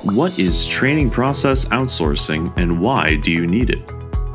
What is training process outsourcing and why do you need it?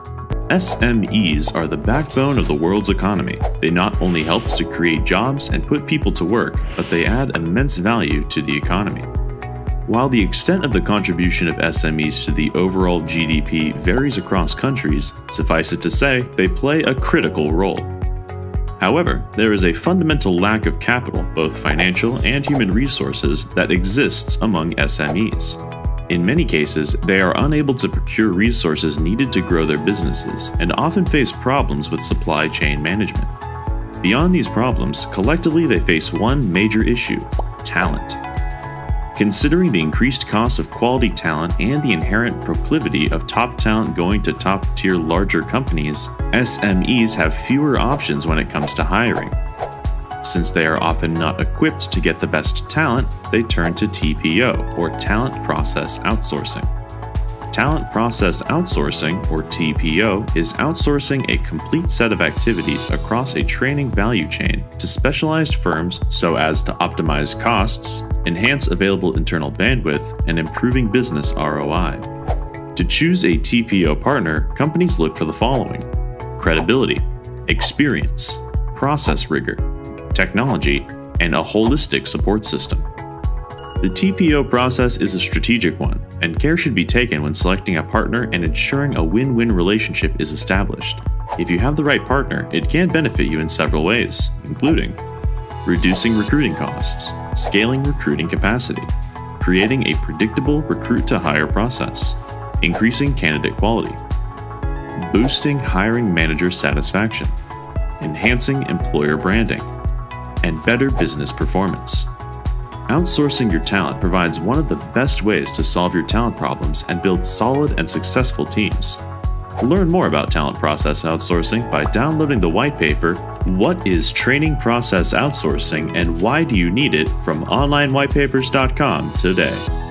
SMEs are the backbone of the world's economy. They not only help to create jobs and put people to work, but they add immense value to the economy. While the extent of the contribution of SMEs to the overall GDP varies across countries, suffice it to say, they play a critical role. However, there is a fundamental lack of capital, both financial and human resources, that exists among SMEs. In many cases, they are unable to procure resources needed to grow their businesses and often face problems with supply chain management. Beyond these problems, collectively they face one major issue: talent. Considering the increased cost of quality talent and the inherent proclivity of top talent going to top-tier larger companies, SMEs have fewer options when it comes to hiring. Since they are often not equipped to get the best talent, they turn to TPO, or Talent Process Outsourcing. Talent Process Outsourcing, or TPO, is outsourcing a complete set of activities across a training value chain to specialized firms so as to optimize costs, enhance available internal bandwidth, and improving business ROI. To choose a TPO partner, companies look for the following: credibility, experience, process rigor, technology, and a holistic support system. The TPO process is a strategic one, and care should be taken when selecting a partner and ensuring a win-win relationship is established. If you have the right partner, it can benefit you in several ways, including reducing recruiting costs, scaling recruiting capacity, creating a predictable recruit-to-hire process, increasing candidate quality, boosting hiring manager satisfaction, enhancing employer branding, and better business performance. Outsourcing your talent provides one of the best ways to solve your talent problems and build solid and successful teams. Learn more about talent process outsourcing by downloading the white paper, What is Training Process Outsourcing and Why Do You Need It, from onlinewhitepapers.com today.